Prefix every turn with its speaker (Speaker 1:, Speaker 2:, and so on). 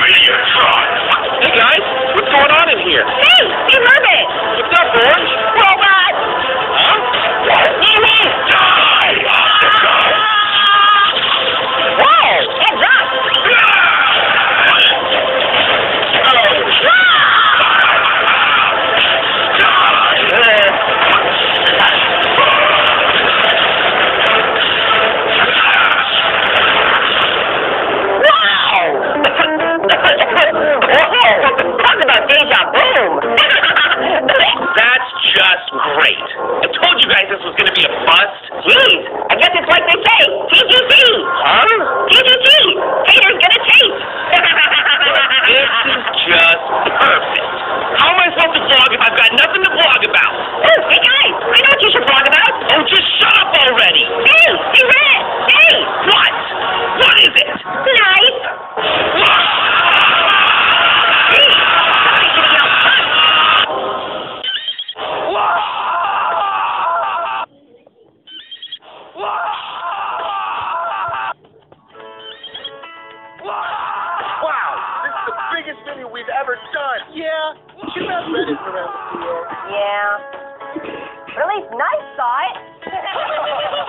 Speaker 1: Hey guys, what's going on in here?
Speaker 2: Hey, you love it!
Speaker 1: What's up, Orange?
Speaker 2: Robot!
Speaker 1: Huh? Die, Octopus!
Speaker 2: Whoa! Heads up! Talk about deja vu!
Speaker 1: That's just great. I told you guys this was going to be a bust.
Speaker 2: Jeez, I guess it's like they say, TGT!
Speaker 1: Huh?
Speaker 2: TGT! Haters gonna taste!
Speaker 1: This is just perfect. How am I supposed to vlog if I've got nothing to vlog about?
Speaker 2: Oh, hey guys, I know what you should vlog about!
Speaker 1: Oh, just shut up already!
Speaker 2: Hey, hey Red! Hey!
Speaker 1: What? What is it?
Speaker 2: Nice!
Speaker 1: Wow, this is the biggest video we've ever done. Yeah, you're not ready for it.
Speaker 2: Yeah. But at least Nice saw it.